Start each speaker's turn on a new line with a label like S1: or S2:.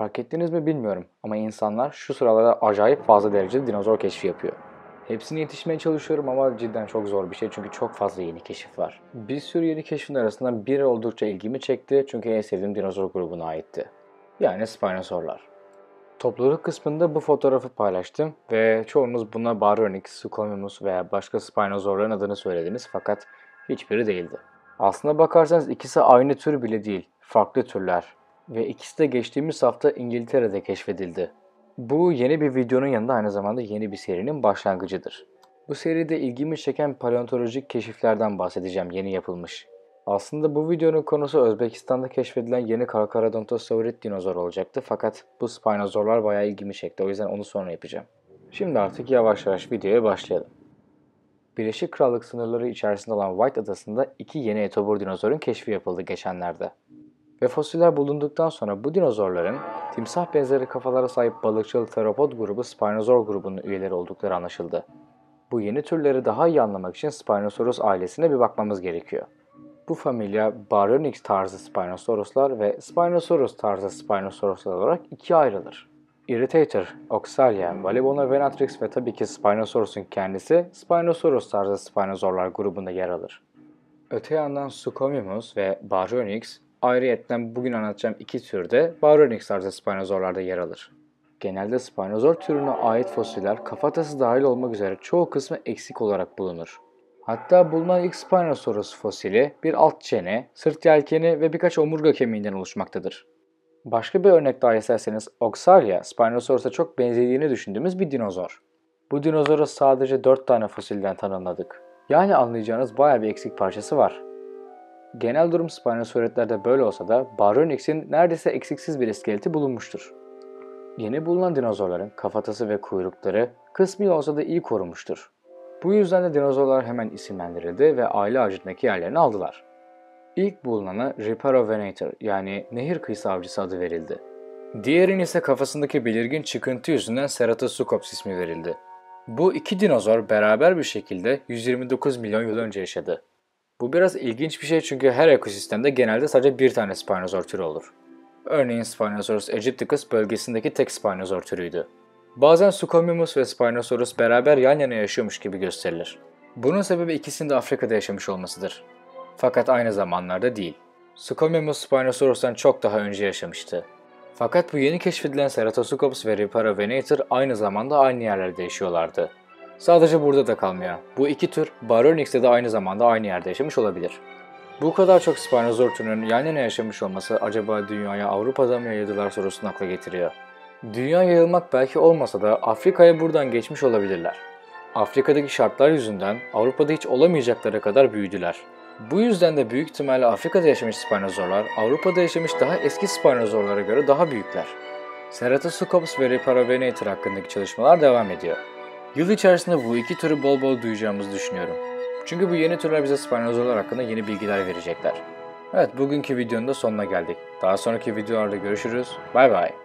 S1: Fark ettiniz mi bilmiyorum ama insanlar şu sıralarda acayip fazla derecede dinozor keşfi yapıyor. Hepsine yetişmeye çalışıyorum ama cidden çok zor bir şey çünkü çok fazla yeni keşif var. Bir sürü yeni keşfin arasından biri oldukça ilgimi çekti çünkü en sevdiğim dinozor grubuna aitti. Yani Spinosaurlar. Topluluk kısmında bu fotoğrafı paylaştım ve çoğunuz buna Baryonyx, Suchomimus veya başka Spinosaurların adını söylediniz fakat hiçbiri değildi. Aslına bakarsanız ikisi aynı tür bile değil, farklı türler ve ikisi de geçtiğimiz hafta İngiltere'de keşfedildi. Bu yeni bir videonun yanında aynı zamanda yeni bir serinin başlangıcıdır. Bu seride ilgimi çeken paleontolojik keşiflerden bahsedeceğim yeni yapılmış. Aslında bu videonun konusu Özbekistan'da keşfedilen yeni Carcharodontosaurid dinozor olacaktı fakat bu Spinosaurlar bayağı ilgimi çekti o yüzden onu sonra yapacağım. Şimdi artık yavaş yavaş videoya başlayalım. Birleşik Krallık sınırları içerisinde olan White Adası'nda iki yeni etobur dinozorun keşfi yapıldı geçenlerde. Ve fosiller bulunduktan sonra bu dinozorların timsah benzeri kafalara sahip balıkçıl teropod grubu Spinosaur grubunun üyeleri oldukları anlaşıldı. Bu yeni türleri daha iyi anlamak için Spinosaurus ailesine bir bakmamız gerekiyor. Bu familya Baryonyx tarzı Spinosauruslar ve Spinosaurus tarzı Spinosauruslar olarak ikiye ayrılır. Irritator, Oxalia, Valebona venatrix ve tabii ki Spinosaurus'un kendisi Spinosaurus tarzı Spinosaurlar grubunda yer alır. Öte yandan Suchomimus ve Baryonyx ayrıyetten bugün anlatacağım iki türde Baryonyx tarzı Spinosaurlarda yer alır. Genelde Spinosaur türüne ait fosiller kafatası dahil olmak üzere çoğu kısmı eksik olarak bulunur. Hatta bulunan ilk Spinosaurus fosili bir alt çene, sırt yelkeni ve birkaç omurga kemiğinden oluşmaktadır. Başka bir örnek daha isterseniz Oxalia, Spinosaurus'a çok benzediğini düşündüğümüz bir dinozor. Bu dinozoru sadece 4 tane fosilden tanımladık. Yani anlayacağınız bayağı bir eksik parçası var. Genel durum Spinosauridlerde böyle olsa da Baryonyx'in neredeyse eksiksiz bir iskeleti bulunmuştur. Yeni bulunan dinozorların kafatası ve kuyrukları kısmi olsa da iyi korunmuştur. Bu yüzden de dinozorlar hemen isimlendirildi ve aile ağacındaki yerlerini aldılar. İlk bulunana Rhiparovenator yani nehir kıyısı avcısı adı verildi. Diğerine ise kafasındaki belirgin çıkıntı yüzünden Ceratoscops ismi verildi. Bu iki dinozor beraber bir şekilde 129 milyon yıl önce yaşadı. Bu biraz ilginç bir şey çünkü her ekosistemde genelde sadece bir tane Spinosaur türü olur. Örneğin Spinosaurus aegypticus bölgesindeki tek Spinosaur türüydü. Bazen Suchomimus ve Spinosaurus beraber yan yana yaşıyormuş gibi gösterilir. Bunun sebebi ikisinin de Afrika'da yaşamış olmasıdır. Fakat aynı zamanlarda değil. Suchomimus Spinosaurus'tan çok daha önce yaşamıştı. Fakat bu yeni keşfedilen Ceratoscops ve Rhiparovenator aynı zamanda aynı yerlerde yaşıyorlardı. Sadece burada da kalmıyor. Bu iki tür Baryonyx'te de aynı zamanda aynı yerde yaşamış olabilir. Bu kadar çok Spinosaur türünün yan yana yaşamış olması acaba dünyaya Avrupa'dan mı yayıldılar sorusunu akla getiriyor. Dünya yayılmak belki olmasa da Afrika'ya buradan geçmiş olabilirler. Afrika'daki şartlar yüzünden Avrupa'da hiç olamayacakları kadar büyüdüler. Bu yüzden de büyük ihtimalle Afrika'da yaşamış Spinosaurlar Avrupa'da yaşamış daha eski Spinosaurlara göre daha büyükler. Ceratoscops ve Rhiparovenator hakkındaki çalışmalar devam ediyor. Yıl içerisinde bu iki türü bol bol duyacağımızı düşünüyorum. Çünkü bu yeni türler bize Spinosaurlar hakkında yeni bilgiler verecekler. Evet, bugünkü videonun da sonuna geldik. Daha sonraki videolarda görüşürüz. Bay bay.